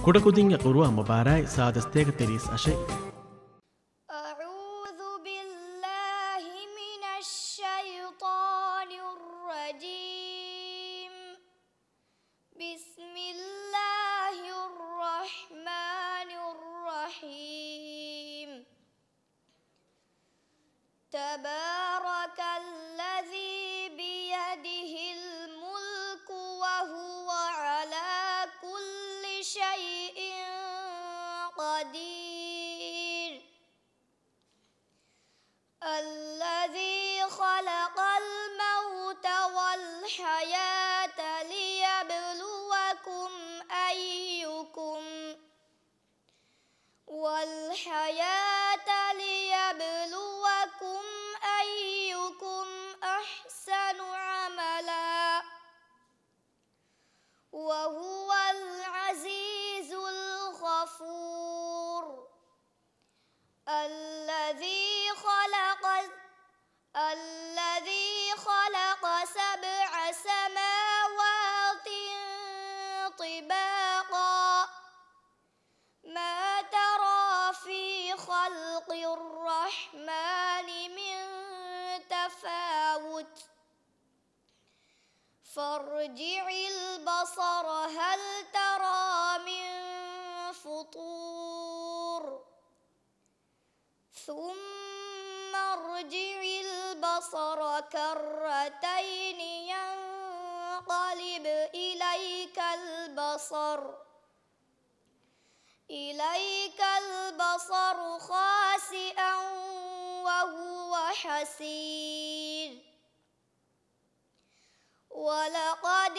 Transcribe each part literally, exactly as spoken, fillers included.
كودكودين يقروا مباراي سادستيك تريس أشي أعوذ بالله من الشيطان الرجيم بسم الله الرحمن الرحيم تبارك الذي بيده الملك وهو على كل شيء قدير الذي خلق الموت والحياة ليبلوكم أيكم والحياة ليبلوكم أيكم أحسن عملا وهو العزيز الغفور الذي خلق الذي خلق سبع سماوات طباقا ما ترى في خلق الرحمن من تفاوت فارجع البصر هل ترى من فطور ثم ارجع البصر كرتين ينقلب إليك البصر إليك البصر خاسئا وهو حسير ولقد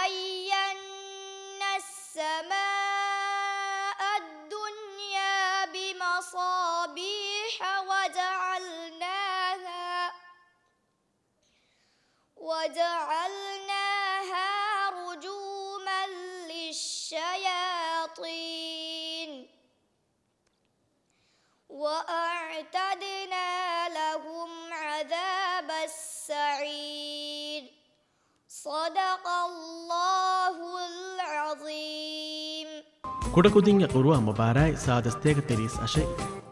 زينا السماء الدنيا بمصابيح وجعلناها وجعلناها رجوما للشياطين وأعتدنا لهم عذاب السعير صدق الله العظيم كودكودين يقروا مباراي سادستيك تريس أشي